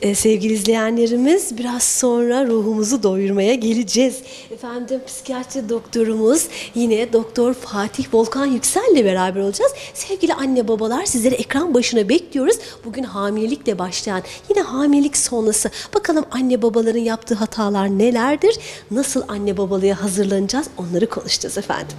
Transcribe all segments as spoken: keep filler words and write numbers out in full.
Ee, sevgili izleyenlerimiz, biraz sonra ruhumuzu doyurmaya geleceğiz. Efendim, psikiyatri doktorumuz yine Doktor Fatih Volkan Yüksel ile beraber olacağız. Sevgili anne babalar, sizleri ekran başına bekliyoruz. Bugün hamilelikle başlayan, yine hamilelik sonrası. Bakalım anne babaların yaptığı hatalar nelerdir? Nasıl anne babalığa hazırlanacağız? Onları konuşacağız efendim.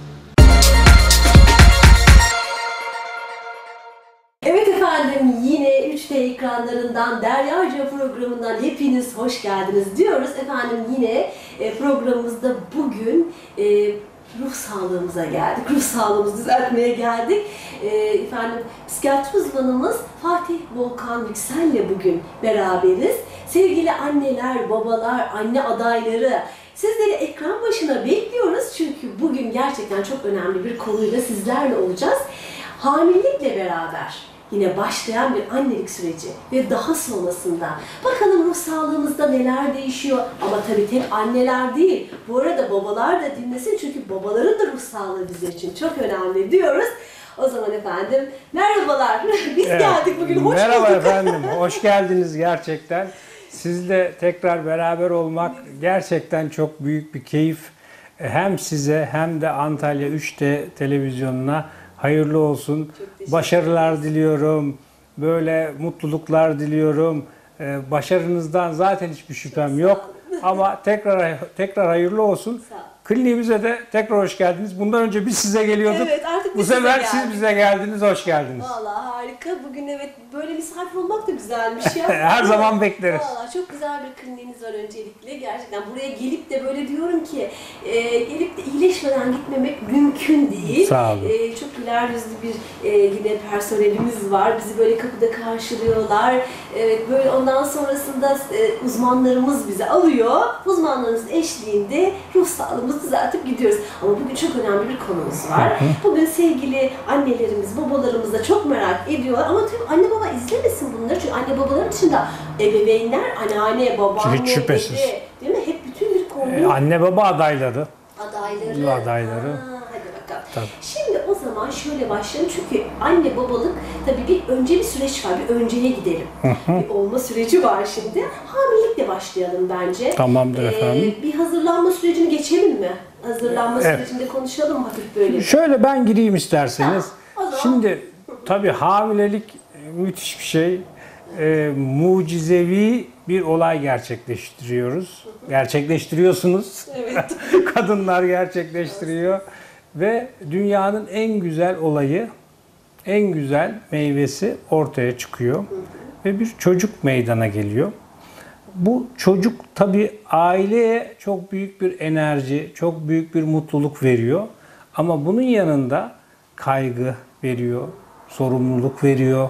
Evet efendim, yine üç T ekranlarından, Deryaca programından hepiniz hoş geldiniz diyoruz. Efendim yine programımızda bugün e, ruh sağlığımıza geldik, ruh sağlığımızı düzeltmeye geldik. E, efendim psikiyatri uzmanımız Fatih Volkan Yüksel ile bugün beraberiz. Sevgili anneler, babalar, anne adayları, sizleri ekran başına bekliyoruz. Çünkü bugün gerçekten çok önemli bir konuyla sizlerle olacağız. Hamilelikle beraber yine başlayan bir annelik süreci ve daha sonrasında bakalım ruh sağlığımızda neler değişiyor. Ama tabii tek anneler değil, bu arada babalar da dinlesin, çünkü babaların da ruh sağlığı bizler için çok önemli diyoruz. O zaman efendim merhabalar, biz evet, geldik bugün, hoş merhaba bulduk. Efendim, hoş geldiniz gerçekten. Sizle tekrar beraber olmak gerçekten çok büyük bir keyif. Hem size hem de Antalya üç T televizyonuna hayırlı olsun. Başarılar diliyorum. Böyle mutluluklar diliyorum. Ee, başarınızdan zaten hiçbir şüphem yok. Ama tekrar tekrar hayırlı olsun. Kliniğimize de tekrar hoş geldiniz. Bundan önce biz size geliyorduk. Evet, artık bu sefer siz bize geldiniz, hoş geldiniz. Vallahi harika. Bugün evet, böyle misafir olmak da güzelmiş ya. Her zaman bekleriz. Vallahi çok güzel bir kliniğiniz var öncelikle. Gerçekten buraya gelip de böyle diyorum ki, e, gelip de iyileşmeden gitmemek mümkün değil. Sağ olun. E, çok güler yüzlü bir e, yine personelimiz var. Bizi böyle kapıda karşılıyorlar. Evet, böyle ondan sonrasında e, uzmanlarımız bizi alıyor. Uzmanlarımızın eşliğinde ruh sağlığımızı düzeltip gidiyoruz. Ama bugün çok önemli bir konumuz var. Bugün sevgili annelerimiz, babalarımız da çok merak ediyor. Ama tabii anne baba izlemesin bunları. Çünkü anne babaların dışında ebeveynler, anneanne, babaanne, hiç şüphesiz. dede, değil mi? Hep bütün bir konu. Ee, anne baba adayları. Adayları. Adayları. Ha, hadi bakalım. Tabii. Şimdi o zaman şöyle başlayalım. Çünkü anne babalık tabii bir önce bir süreç var. Bir önceye gidelim. Bir olma süreci var şimdi. Hamilelikle başlayalım bence. Tamamdır Ee, efendim. Bir hazırlanma sürecini geçelim mi? Hazırlanma Evet. sürecinde konuşalım hafif böyle. Şöyle ben gireyim isterseniz. Tamam, o zaman. Şimdi tabii hamilelik müthiş bir şey. Ee, mucizevi bir olay gerçekleştiriyoruz. Gerçekleştiriyorsunuz. Evet. Kadınlar gerçekleştiriyor. Ve dünyanın en güzel olayı, en güzel meyvesi ortaya çıkıyor. Ve bir çocuk meydana geliyor. Bu çocuk tabii aileye çok büyük bir enerji, çok büyük bir mutluluk veriyor. Ama bunun yanında kaygı veriyor, sorumluluk veriyor,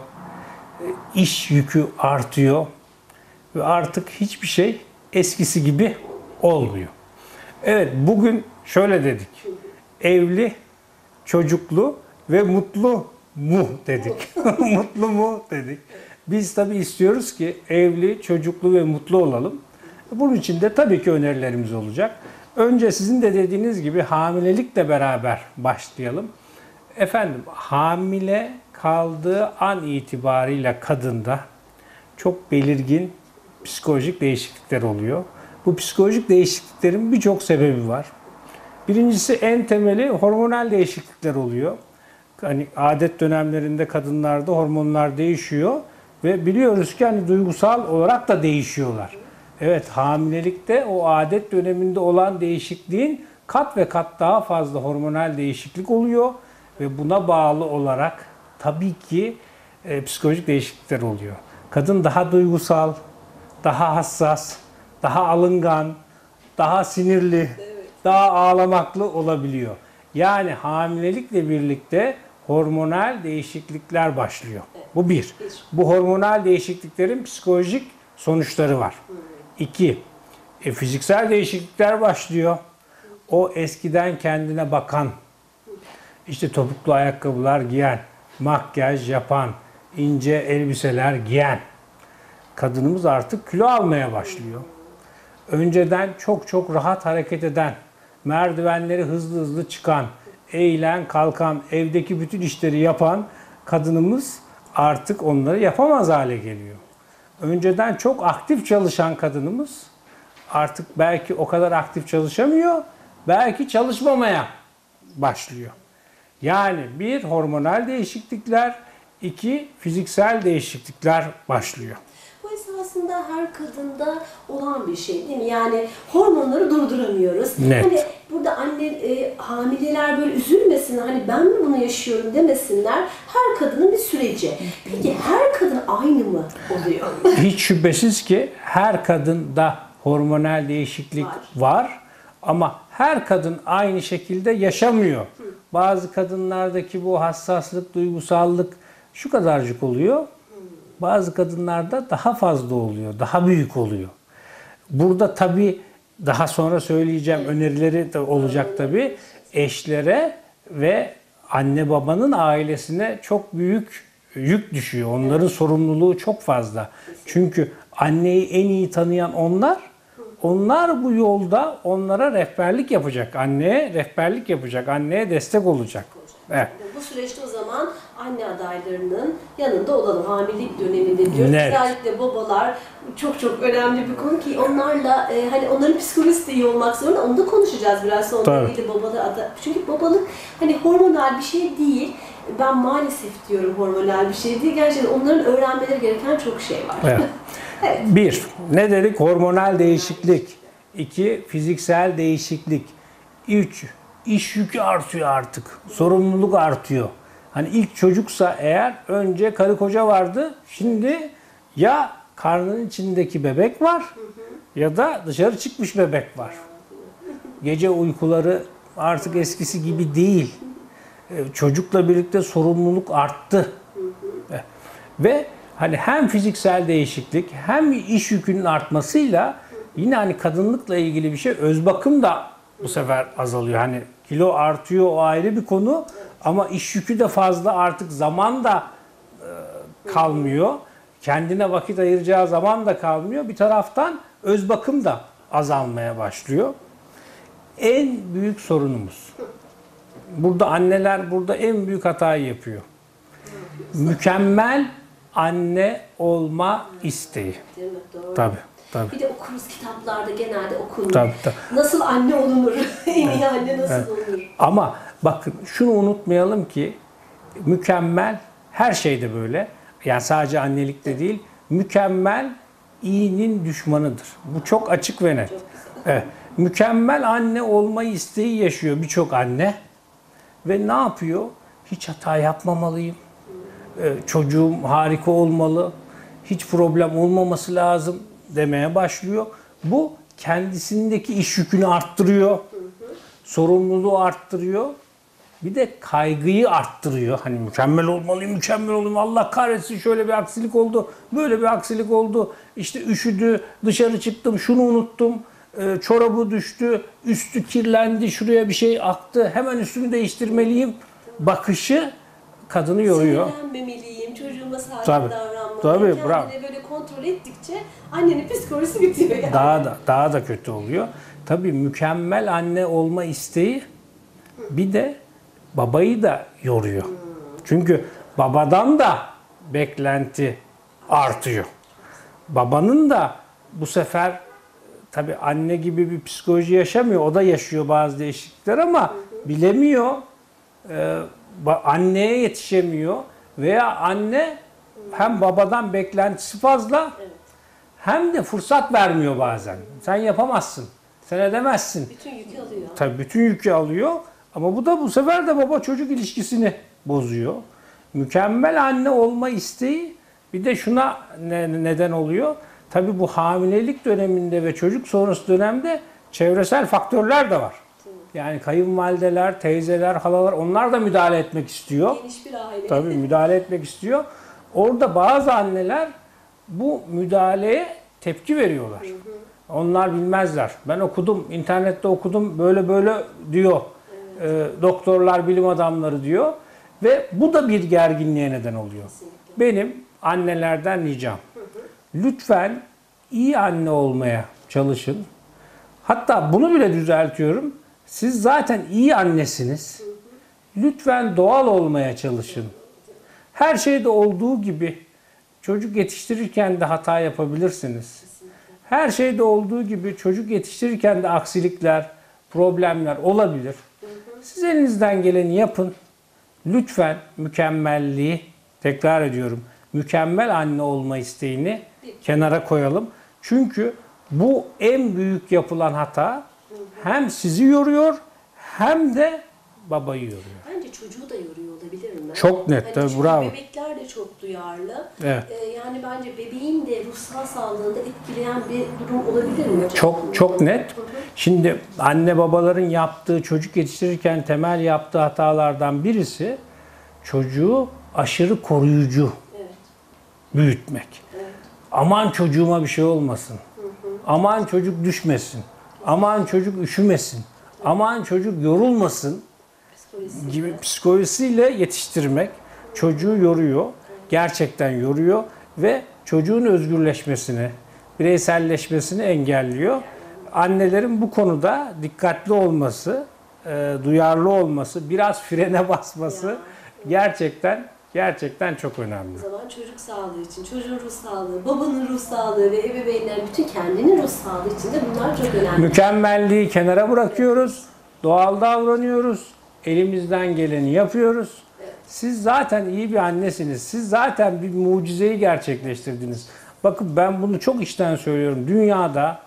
iş yükü artıyor ve artık hiçbir şey eskisi gibi olmuyor. Evet, bugün şöyle dedik: evli, çocuklu ve mutlu mu dedik. Mutlu mu dedik. Biz tabii istiyoruz ki evli, çocuklu ve mutlu olalım. Bunun için de tabii ki önerilerimiz olacak. Önce sizin de dediğiniz gibi hamilelikle beraber başlayalım. Efendim, hamile kaldığı an itibariyle kadında çok belirgin psikolojik değişiklikler oluyor. Bu psikolojik değişikliklerin birçok sebebi var. Birincisi, en temeli hormonal değişiklikler oluyor. Hani adet dönemlerinde kadınlarda hormonlar değişiyor ve biliyoruz ki hani duygusal olarak da değişiyorlar. Evet, hamilelikte o adet döneminde olan değişikliğin kat ve kat daha fazla hormonal değişiklik oluyor ve buna bağlı olarak tabii ki e, psikolojik değişiklikler oluyor. Kadın daha duygusal, daha hassas, daha alıngan, daha sinirli, daha ağlamaklı olabiliyor. Yani hamilelikle birlikte hormonal değişiklikler başlıyor. Bu bir. Bu hormonal değişikliklerin psikolojik sonuçları var. İki, e, fiziksel değişiklikler başlıyor. O eskiden kendine bakan, işte topuklu ayakkabılar giyen, makyaj yapan, ince elbiseler giyen kadınımız artık kilo almaya başlıyor. Önceden çok çok rahat hareket eden, merdivenleri hızlı hızlı çıkan, eğilen, kalkan, evdeki bütün işleri yapan kadınımız artık onları yapamaz hale geliyor. önceden çok aktif çalışan kadınımız artık belki o kadar aktif çalışamıyor, belki çalışmamaya başlıyor. Yani bir, hormonal değişiklikler, iki, fiziksel değişiklikler başlıyor. Bu esasında her kadında olan bir şey değil mi? Yani hormonları durduramıyoruz. Net. Hani burada anne, e, hamileler böyle üzülmesin, hani ben mi bunu yaşıyorum demesinler. Her kadının bir süreci. Peki her kadın aynı mı oluyor? Hiç şüphesiz ki her kadında hormonal değişiklik Var. var, ama her kadın aynı şekilde yaşamıyor. Bazı kadınlardaki bu hassaslık, duygusallık şu kadarcık oluyor. Bazı kadınlarda daha fazla oluyor, daha büyük oluyor. Burada tabii daha sonra söyleyeceğim önerileri de olacak tabii. Eşlere ve anne babanın ailesine çok büyük yük düşüyor. Onların sorumluluğu çok fazla. Çünkü anneyi en iyi tanıyan onlar. Onlar bu yolda onlara rehberlik yapacak. Anneye rehberlik yapacak. Anneye destek olacak. Evet. Bu süreçte o zaman anne adaylarının yanında olalım. Hamilelik döneminde diyoruz. Net. Özellikle babalar çok çok önemli bir konu ki onlarla e, hani onların psikolojisi de iyi olmak zorunda. Onu da konuşacağız biraz sonra. Tabii. Değil, babalar ada- Çünkü babalık hani hormonal bir şey değil. Ben maalesef diyorum hormonal bir şey değil. Gerçekten onların öğrenmeleri gereken çok şey var. Evet. Evet. Bir, ne dedik? Hormonal değişiklik. İki, fiziksel değişiklik. Üç, iş yükü artıyor artık. Sorumluluk artıyor. Hani ilk çocuksa eğer önce karı koca vardı. Şimdi ya karnının içindeki bebek var ya da dışarı çıkmış bebek var. Gece uykuları artık eskisi gibi değil. Ee, Çocukla birlikte sorumluluk arttı. Ve hani hem fiziksel değişiklik hem iş yükünün artmasıyla yine hani kadınlıkla ilgili bir şey, öz bakım da bu sefer azalıyor. Hani kilo artıyor, o ayrı bir konu, ama iş yükü de fazla, artık zaman da e, kalmıyor. Kendine vakit ayıracağı zaman da kalmıyor. Bir taraftan öz bakım da azalmaya başlıyor. En büyük sorunumuz. Burada anneler burada en büyük hatayı yapıyor. Mükemmel anne olma isteği. Değil mi? Doğru. Tabii, tabii. Bir de okuruz kitaplarda, genelde okunur. Tabii, tabii. Nasıl anne olunur? En iyi anne nasıl Evet. olunur? Ama bakın şunu unutmayalım ki mükemmel her şeyde böyle. Yani sadece annelikte değil. Mükemmel iyinin düşmanıdır. Bu çok açık ve net. Evet. Mükemmel anne olma isteği yaşıyor birçok anne. Ve ne yapıyor? Hiç hata yapmamalıyım. Ee, çocuğum harika olmalı. Hiç problem olmaması lazım demeye başlıyor. Bu kendisindeki iş yükünü arttırıyor. Sorumluluğu arttırıyor. Bir de kaygıyı arttırıyor. Hani mükemmel olmalıyım, mükemmel olmalıyım. Allah kahretsin, şöyle bir aksilik oldu, böyle bir aksilik oldu. İşte üşüdü, dışarı çıktım, şunu unuttum. e, Çorabı düştü, üstü kirlendi, şuraya bir şey aktı. Hemen üstümü değiştirmeliyim. Bakışı kadını yoruyor. Sinirlenmemeliyim, çocuğuma sakin Tabii. davranmalıyım. Tabii, Kendini bravo. böyle kontrol ettikçe annenin psikolojisi bitiyor yani. Daha da daha da kötü oluyor. Tabii mükemmel anne olma isteği bir de babayı da yoruyor. Çünkü babadan da beklenti artıyor. Babanın da bu sefer tabii anne gibi bir psikoloji yaşamıyor. O da yaşıyor bazı değişiklikler ama bilemiyor. Ee, ba- anneye yetişemiyor veya anne hem babadan beklentisi fazla, hem de fırsat vermiyor bazen. Sen yapamazsın, sen edemezsin. Bütün yükü alıyor. Tabii bütün yükü alıyor, ama bu da bu sefer de baba çocuk ilişkisini bozuyor. Mükemmel anne olma isteği bir de şuna ne- neden oluyor. Tabii bu hamilelik döneminde ve çocuk sonrası dönemde çevresel faktörler de var. Yani kayınvalideler, teyzeler, halalar, onlar da müdahale etmek istiyor. Geniş bir aile. Tabii müdahale etmek istiyor. Orada bazı anneler bu müdahaleye tepki veriyorlar. Onlar bilmezler. Ben okudum, internette okudum, böyle böyle diyor. Ee, doktorlar, bilim adamları diyor. Ve bu da bir gerginliğe neden oluyor. Benim annelerden ricam. Lütfen iyi anne olmaya çalışın. Hatta bunu bile düzeltiyorum. Siz zaten iyi annesiniz. Lütfen doğal olmaya çalışın. Her şeyde olduğu gibi çocuk yetiştirirken de hata yapabilirsiniz. Her şeyde olduğu gibi çocuk yetiştirirken de aksilikler, problemler olabilir. Siz elinizden geleni yapın. Lütfen mükemmelliği, tekrar ediyorum, mükemmel anne olma isteğini kenara koyalım. Çünkü bu en büyük yapılan hata, hem sizi yoruyor hem de babayı yoruyor. Bence çocuğu da yoruyor olabilir mi? Çok net, Hani tabii, çünkü bravo. bebekler de çok duyarlı. Evet. Ee, yani bence bebeğin de ruhsal sağlığında etkileyen bir durum olabilir mi hocam? Çok çok net. Şimdi anne babaların yaptığı, çocuk yetiştirirken temel yaptığı hatalardan birisi çocuğu aşırı koruyucu Evet. büyütmek. Evet. Aman çocuğuma bir şey olmasın. Aman çocuk düşmesin. Aman çocuk üşümesin. Aman çocuk yorulmasın Psikolojisi. gibi psikolojisiyle yetiştirmek çocuğu yoruyor. Gerçekten yoruyor ve çocuğun özgürleşmesini, bireyselleşmesini engelliyor. Annelerin bu konuda dikkatli olması, e, duyarlı olması, biraz frene basması Ya. gerçekten gerçekten çok önemli. O zaman çocuk sağlığı için, çocuğun ruh sağlığı, babanın ruh sağlığı ve ebeveynlerin bütün kendinin ruh sağlığı için de bunlar çok önemli. Mükemmelliği kenara bırakıyoruz, doğal davranıyoruz, elimizden geleni yapıyoruz. Siz zaten iyi bir annesiniz, siz zaten bir mucizeyi gerçekleştirdiniz. Bakın ben bunu çok içten söylüyorum. Dünyada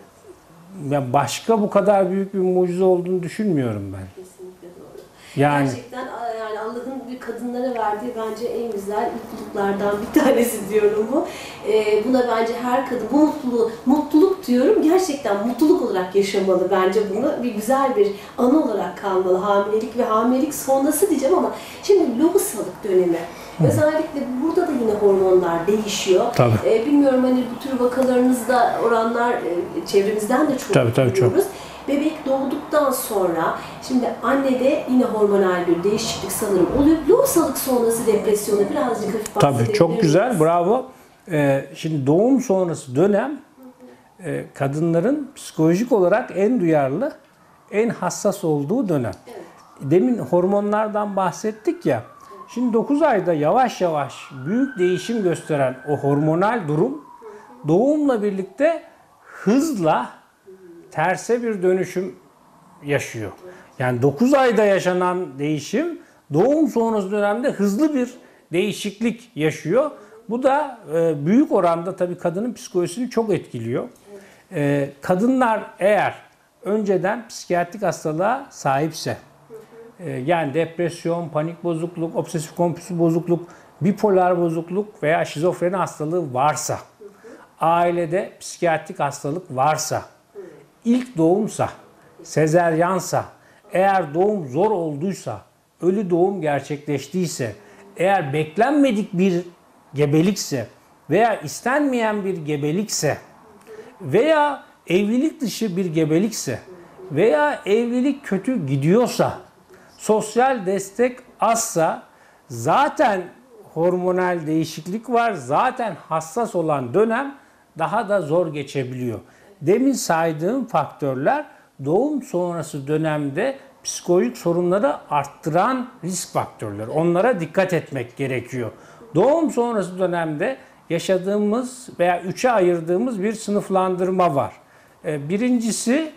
ya başka bu kadar büyük bir mucize olduğunu düşünmüyorum ben. Kesinlikle doğru. Yani Gerçekten yani Allah'ın bir kadınlara verdiği bence en güzel mutluluklardan bir tanesi diyorum bu. Ee, buna bence her kadın bu mutluluğu, mutluluk diyorum gerçekten mutluluk olarak yaşamalı bence bunu. Bir güzel bir anı olarak kalmalı hamilelik ve hamilelik sonrası diyeceğim ama şimdi lohusalık dönemi. Özellikle burada da yine hormonlar değişiyor. Tabii. Ee, bilmiyorum hani bu tür vakalarınızda oranlar e, çevremizden de çok Tabii, tabii, görüyoruz. Bebek doğduktan sonra şimdi annede yine hormonal bir değişiklik sanırım oluyor. Lohusalık sonrası depresyonu birazcık hafif bahsedebilir tabii çok miyiz? güzel, bravo. Ee, şimdi doğum sonrası dönem e, kadınların psikolojik olarak en duyarlı, en hassas olduğu dönem. Evet. Demin hormonlardan bahsettik ya. Şimdi dokuz ayda yavaş yavaş büyük değişim gösteren o hormonal durum doğumla birlikte hızla terse bir dönüşüm yaşıyor. Yani dokuz ayda yaşanan değişim doğum sonrası dönemde hızlı bir değişiklik yaşıyor. Bu da e, büyük oranda tabii kadının psikolojisini çok etkiliyor. E, kadınlar eğer önceden psikiyatrik hastalığa sahipse, e, yani depresyon, panik bozukluk, obsesif kompulsif bozukluk, bipolar bozukluk veya şizofreni hastalığı varsa, ailede psikiyatrik hastalık varsa, İlk doğumsa, sezeryansa, eğer doğum zor olduysa, ölü doğum gerçekleştiyse, eğer beklenmedik bir gebelikse veya istenmeyen bir gebelikse veya evlilik dışı bir gebelikse veya evlilik kötü gidiyorsa, sosyal destek azsa, zaten hormonal değişiklik var, zaten hassas olan dönem daha da zor geçebiliyor. Demin saydığım faktörler doğum sonrası dönemde psikolojik sorunları arttıran risk faktörleri. Onlara dikkat etmek gerekiyor. Doğum sonrası dönemde yaşadığımız veya üçe ayırdığımız bir sınıflandırma var. Birincisi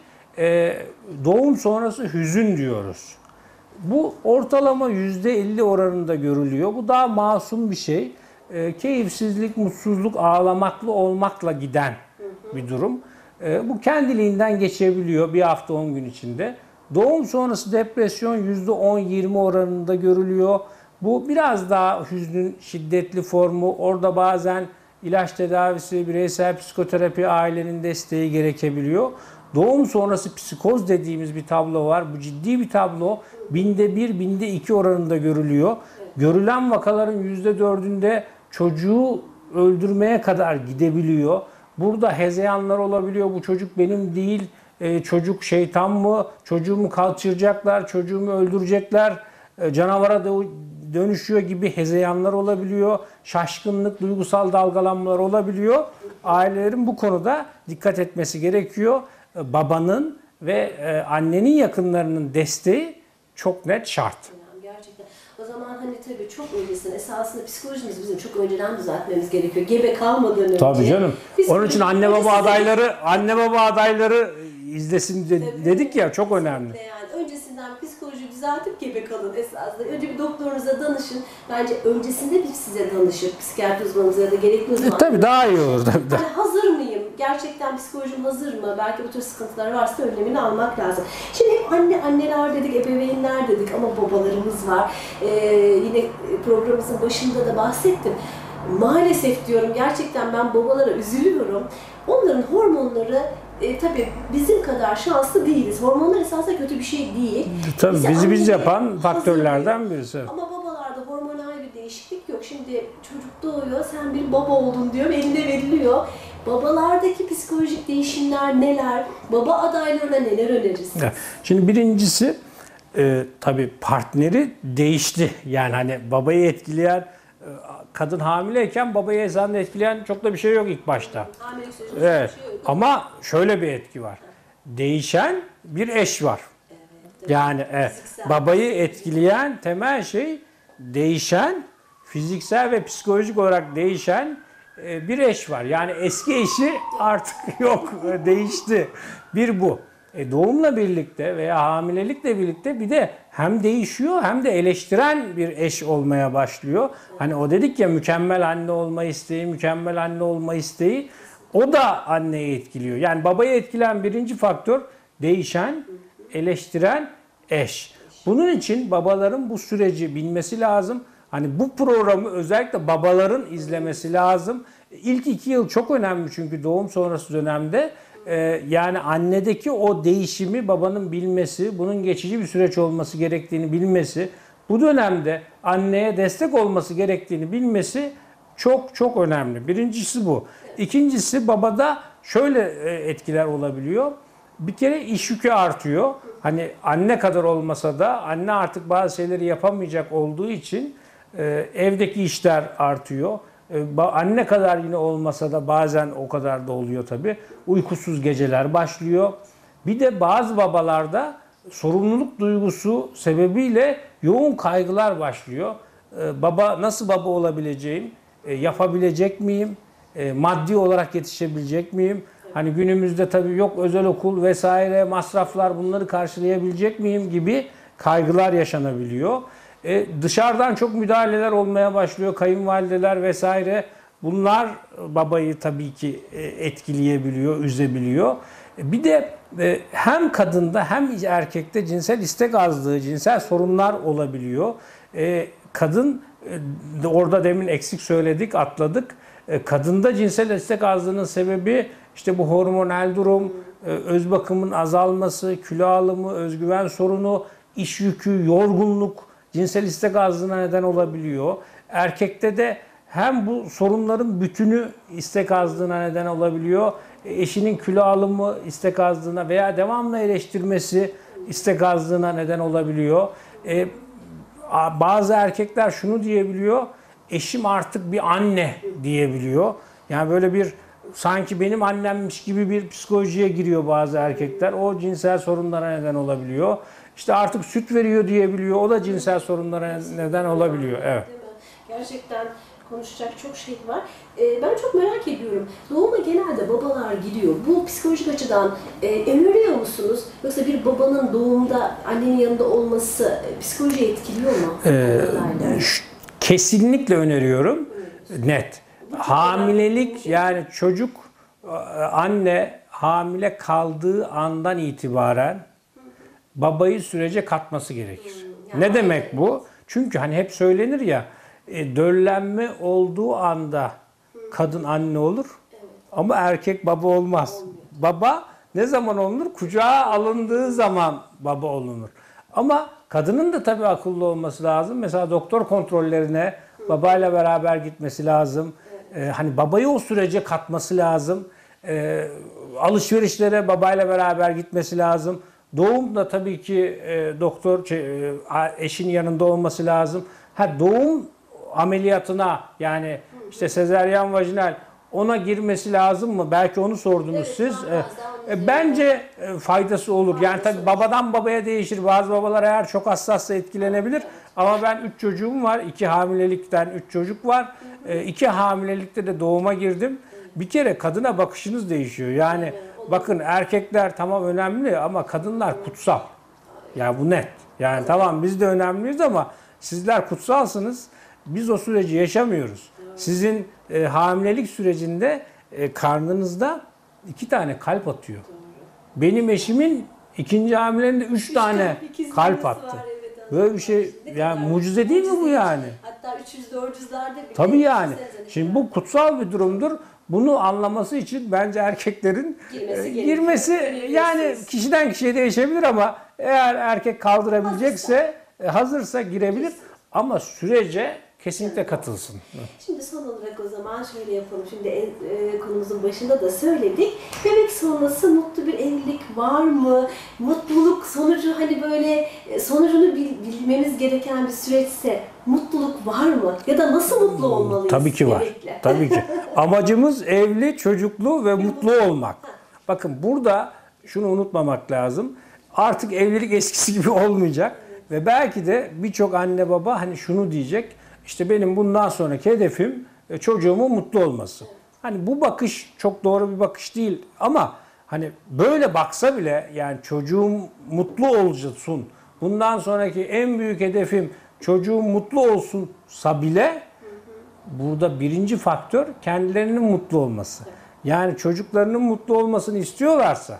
doğum sonrası hüzün diyoruz. Bu ortalama yüzde elli oranında görülüyor. Bu daha masum bir şey. Keyifsizlik, mutsuzluk, ağlamaklı olmakla giden bir durum. Bu kendiliğinden geçebiliyor bir hafta on gün içinde. Doğum sonrası depresyon yüzde on yirmi oranında görülüyor. Bu biraz daha hüznün şiddetli formu. Orada bazen ilaç tedavisi, bireysel psikoterapi, ailenin desteği gerekebiliyor. Doğum sonrası psikoz dediğimiz bir tablo var. Bu ciddi bir tablo. Binde bir, binde iki oranında görülüyor. Görülen vakaların yüzde dördünde çocuğu öldürmeye kadar gidebiliyor. Burada hezeyanlar olabiliyor. Bu çocuk benim değil, e, çocuk şeytan mı, çocuğumu kaçıracaklar, çocuğumu öldürecekler, e, canavara dönüşüyor gibi hezeyanlar olabiliyor. Şaşkınlık, duygusal dalgalanmalar olabiliyor. Ailelerin bu konuda dikkat etmesi gerekiyor. E, babanın ve e, annenin yakınlarının desteği çok net şart. Gerçekten. O zaman hani tabii çok öncesinde esasında psikolojimizi bizim çok önceden düzeltmemiz gerekiyor. Gebe kalmadan önce. Tabii canım. Onun için anne baba Öncesinde- adayları anne baba adayları izlesin de- Tabii. dedik ya, çok önemli. Yani öncesinden psikoloji düzeltip gebe kalın esasında. Önce bir doktorunuza danışın. Bence öncesinde bir size danışıp psikiyatri uzmanınıza ya da gerekli E, uzman. tabii daha iyi olur tabii. Hani hazır mıyım? Gerçekten psikolojim hazır mı? Belki bu tür sıkıntılar varsa önlemini almak lazım. Şimdi hep anne anneler dedik, ebeveynler dedik ama babalarımız var. Ee, yine programımızın başında da bahsettim. Maalesef diyorum, gerçekten ben babalara üzülüyorum. Onların hormonları e, tabii bizim kadar şanslı değiliz. Hormonlar esasında kötü bir şey değil. Tabii Bizi bizi biz anneye yapan faktörlerden hazırlıyor. birisi. Ama babalarda hormonal bir değişiklik yok. Şimdi çocuk doğuyor, sen bir baba oldun diyor ve eline veriliyor. Babalardaki psikolojik değişimler neler? Baba adaylarına neler öneririz? Ya, Şimdi birincisi e, tabii partneri değişti. Yani hani babayı etkileyen, e, kadın hamileyken babayı esasında etkileyen çok da bir şey yok ilk başta. Hamilelik sürecinde Evet. hiçbir şey yok. Ama şöyle bir etki var. Değişen bir eş var. Evet, Yani e, Fiziksel. babayı etkileyen temel şey değişen, fiziksel ve psikolojik olarak değişen e, bir eş var. Yani eski eşi artık yok, e, değişti. Bir bu. E, doğumla birlikte veya hamilelikle birlikte bir de hem değişiyor hem de eleştiren bir eş olmaya başlıyor. Hani o dedik ya, mükemmel anne olma isteği, mükemmel anne olma isteği, o da anneyi etkiliyor. Yani babayı etkileyen birinci faktör değişen, eleştiren eş. Bunun için babaların bu süreci bilmesi lazım. Hani bu programı özellikle babaların izlemesi lazım. İlk iki yıl çok önemli çünkü doğum sonrası dönemde. Ee, yani annedeki o değişimi babanın bilmesi, bunun geçici bir süreç olması gerektiğini bilmesi, bu dönemde anneye destek olması gerektiğini bilmesi çok çok önemli. Birincisi bu. İkincisi, babada şöyle e, etkiler olabiliyor. Bir kere iş yükü artıyor. Hani anne kadar olmasa da anne artık bazı şeyleri yapamayacak olduğu için e, evdeki işler artıyor. E, ba- anne kadar yine olmasa da bazen o kadar da oluyor tabii. Uykusuz geceler başlıyor. Bir de bazı babalarda sorumluluk duygusu sebebiyle yoğun kaygılar başlıyor. E, baba nasıl baba olabileceğim? E, yapabilecek miyim? E, maddi olarak yetişebilecek miyim? Hani günümüzde tabii yok özel okul vesaire masraflar, bunları karşılayabilecek miyim gibi kaygılar yaşanabiliyor. E, dışarıdan çok müdahaleler olmaya başlıyor, kayınvalideler vesaire. Bunlar babayı tabii ki e, etkileyebiliyor, üzebiliyor. E, Bir de e, hem kadında hem erkekte cinsel istek azlığı, cinsel sorunlar olabiliyor. E, Kadın, e, orada demin eksik söyledik, atladık. E, Kadında cinsel istek azlığının sebebi işte bu hormonal durum, e, öz bakımın azalması, kilo alımı, özgüven sorunu, iş yükü, yorgunluk cinsel istek azlığına neden olabiliyor. Erkekte de hem bu sorunların bütünü istek azlığına neden olabiliyor. E, Eşinin kilo alımı istek azlığına veya devamlı eleştirmesi istek azlığına neden olabiliyor. E, Bazı erkekler şunu diyebiliyor, eşim artık bir anne diyebiliyor. Yani böyle bir sanki benim annemmiş gibi bir psikolojiye giriyor bazı erkekler. O cinsel sorunlara neden olabiliyor. İşte artık süt veriyor diyebiliyor. O da cinsel sorunlara neden olabiliyor. Evet. Değil mi? Gerçekten konuşacak çok şey var. Ee, ben çok merak ediyorum. Doğuma genelde babalar gidiyor. Bu psikolojik açıdan e, öneriyor musunuz? Yoksa bir babanın doğumda annenin yanında olması e, psikolojiyi etkiliyor mu? Ee, Babalarda? ş- kesinlikle öneriyorum. Net. Hamilelik, yani çocuk, anne hamile kaldığı andan itibaren babayı sürece katması gerekir. Ne demek bu? Çünkü hani hep söylenir ya, e, döllenme olduğu anda kadın anne olur ama erkek baba olmaz. Baba ne zaman olunur? Kucağa alındığı zaman baba olunur. Ama kadının da tabii akıllı olması lazım. Mesela doktor kontrollerine babayla beraber gitmesi lazım. Ee, hani babayı o sürece katması lazım. Ee, alışverişlere babayla beraber gitmesi lazım. Doğumda tabii ki e, doktor şey, e, eşin yanında olması lazım. Ha, doğum ameliyatına, yani işte sezaryen vajinal, ona girmesi lazım mı? Belki onu sordunuz Evet, siz. şu an Ee, biraz daha onu E, bence e, faydası olur. Yani Faydası tabii babadan babaya değişir. Bazı babalar eğer çok hassassa etkilenebilir. Ama ben üç çocuğum var. iki hamilelikten üç çocuk var. E, iki hamilelikte de doğuma girdim. Bir kere kadına bakışınız değişiyor. Yani bakın erkekler tamam önemli ama kadınlar kutsal. Yani bu net. Yani tamam biz de önemliyiz ama sizler kutsalsınız. Biz o süreci yaşamıyoruz. Sizin e, hamilelik sürecinde e, karnınızda iki tane kalp atıyor. Benim eşimin ikinci hamileliğinde üç tane kalp attı. Böyle bir şey yani mucize değil mi bu yani? Hatta üç yüz dört yüzlerde bile. Tabii yani. Şimdi bu kutsal bir durumdur. Bunu anlaması için bence erkeklerin girmesi, e, girmesi yani kişiden kişiye değişebilir ama eğer erkek kaldırabilecekse, e, hazırsa girebilir ama sürece kesinlikle katılsın. Şimdi son olarak o zaman şöyle yapalım. Şimdi e, e, konumuzun başında da söyledik. Bebek sonrası mutlu bir evlilik var mı? Mutluluk sonucu hani böyle e, sonucunu bil, bilmemiz gereken bir süreçse mutluluk var mı? Ya da nasıl mutlu olmalıyız? Tabii ki var. Bebekle? Tabii ki. Amacımız evli, çocuklu ve mutlu olmak. Bakın burada şunu unutmamak lazım. Artık evlilik eskisi gibi olmayacak. Ve belki de birçok anne baba hani şunu diyecek. İşte benim bundan sonraki hedefim çocuğumun mutlu olması. Hani bu bakış çok doğru bir bakış değil ama hani böyle baksa bile yani çocuğum mutlu olsun. Bundan sonraki en büyük hedefim çocuğum mutlu olsunsa bile burada birinci faktör kendilerinin mutlu olması. Yani çocuklarının mutlu olmasını istiyorlarsa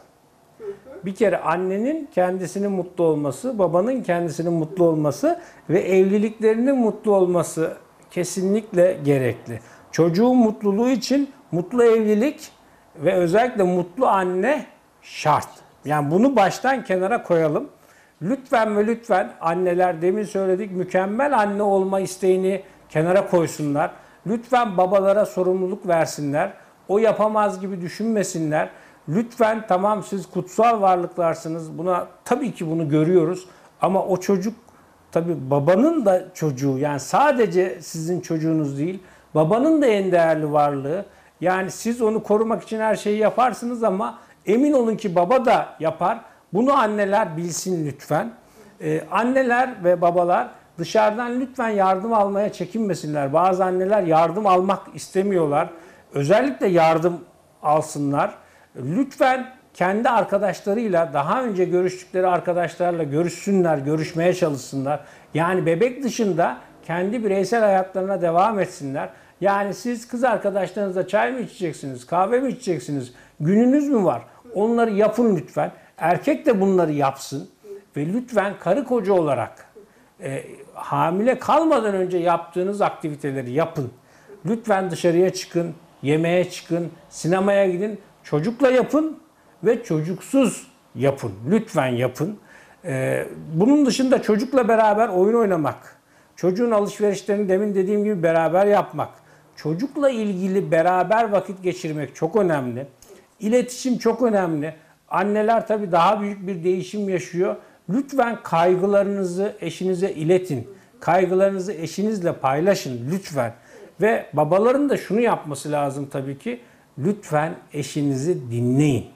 bir kere annenin kendisinin mutlu olması, babanın kendisinin mutlu olması ve evliliklerinin mutlu olması kesinlikle gerekli. Çocuğun mutluluğu için mutlu evlilik ve özellikle mutlu anne şart. Yani bunu baştan kenara koyalım. Lütfen ve lütfen anneler demin söyledik mükemmel anne olma isteğini kenara koysunlar. Lütfen babalara sorumluluk versinler. O yapamaz gibi düşünmesinler. Lütfen tamam siz kutsal varlıklarsınız. Buna tabii ki bunu görüyoruz. Ama o çocuk tabii babanın da çocuğu. Yani sadece sizin çocuğunuz değil. Babanın da en değerli varlığı. Yani siz onu korumak için her şeyi yaparsınız ama emin olun ki baba da yapar. Bunu anneler bilsin lütfen. Ee, anneler ve babalar dışarıdan lütfen yardım almaya çekinmesinler. Bazı anneler yardım almak istemiyorlar. Özellikle yardım alsınlar. Lütfen kendi arkadaşlarıyla, daha önce görüştükleri arkadaşlarla görüşsünler, görüşmeye çalışsınlar. Yani bebek dışında kendi bireysel hayatlarına devam etsinler. Yani siz kız arkadaşlarınızla çay mı içeceksiniz, kahve mi içeceksiniz, gününüz mü var? Onları yapın lütfen. Erkek de bunları yapsın. Ve lütfen karı koca olarak e, hamile kalmadan önce yaptığınız aktiviteleri yapın. Lütfen dışarıya çıkın, yemeğe çıkın, sinemaya gidin. Çocukla yapın ve çocuksuz yapın. Lütfen yapın. Ee, bunun dışında çocukla beraber oyun oynamak, çocuğun alışverişlerini demin dediğim gibi beraber yapmak, çocukla ilgili beraber vakit geçirmek çok önemli. İletişim çok önemli. Anneler tabii daha büyük bir değişim yaşıyor. Lütfen kaygılarınızı eşinize iletin. Kaygılarınızı eşinizle paylaşın lütfen. Ve babaların da şunu yapması lazım tabii ki. Lütfen eşinizi dinleyin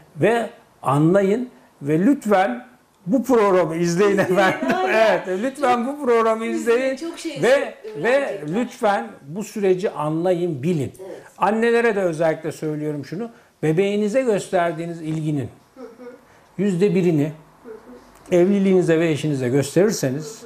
ve anlayın ve lütfen bu programı izleyin efendim. Evet, lütfen bu programı izleyin şey ve ve lütfen bu süreci anlayın, bilin. Evet. Annelere de özellikle söylüyorum şunu. Bebeğinize gösterdiğiniz ilginin yüzde birini evliliğinize ve eşinize gösterirseniz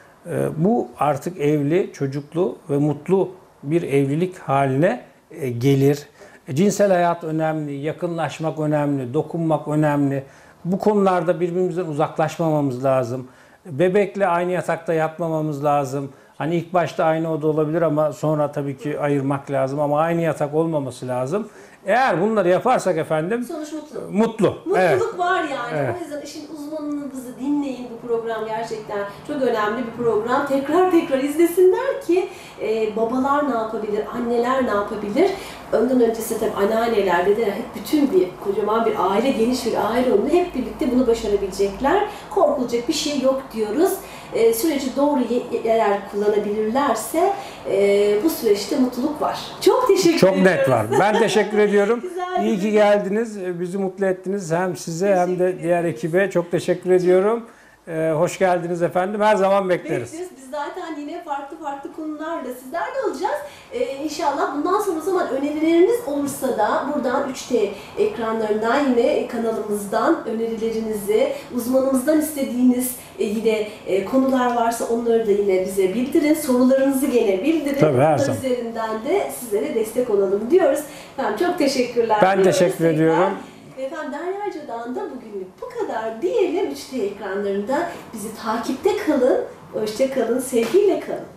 bu artık evli, çocuklu ve mutlu bir evlilik haline gelir. Cinsel hayat önemli, yakınlaşmak önemli, dokunmak önemli. Bu konularda birbirimizden uzaklaşmamamız lazım. Bebekle aynı yatakta yatmamamız lazım. Hani ilk başta aynı oda olabilir ama sonra tabii ki ayırmak lazım ama aynı yatak olmaması lazım. Eğer bunları yaparsak efendim sonuç mutlu. Mutlu. Mutluluk Evet. var yani. Evet. O yüzden işin uzmanınızı dinleyin. Bu program gerçekten çok önemli bir program. Tekrar tekrar izlesinler ki e, babalar ne yapabilir, anneler ne yapabilir? Ondan öncesi tabii anneanneler, dedeler hep bütün bir kocaman bir aile, geniş bir aile olduğunu hep birlikte bunu başarabilecekler. Korkulacak bir şey yok diyoruz. E, süreci doğru eğer kullanabilirlerse e, bu süreçte mutluluk var. Çok teşekkür Çok ediyoruz. net var. Ben teşekkür ediyorum. Güzel İyi bir- ki geldiniz. Bizi mutlu ettiniz. Hem size hem de Teşekkür diğer ederiz. ekibe çok teşekkür ediyorum. Ee, hoş geldiniz efendim. Her zaman bekleriz. Bekleriz. Biz zaten yine farklı farklı konularla sizlerle olacağız. Ee, inşallah bundan sonra o zaman önerileriniz olursa da buradan üç T ekranlarından yine kanalımızdan önerilerinizi, uzmanımızdan istediğiniz e, yine e, konular varsa onları da yine bize bildirin. Sorularınızı gene bildirin. Tabii, her Bunlar zaman. üzerinden de sizlere destek olalım diyoruz. Efendim çok teşekkürler. Ben diyoruz teşekkür tekrar. ediyorum. Efendim Deryaca'dan da bugünlük bu kadar diyelim. üç T ekranlarında bizi takipte kalın. Hoşça kalın, sevgiyle kalın.